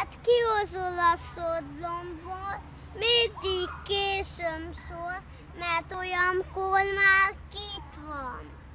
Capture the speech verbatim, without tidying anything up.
Órát kihozol a szodlomból, mindig későn szól, mert olyankor már kit van.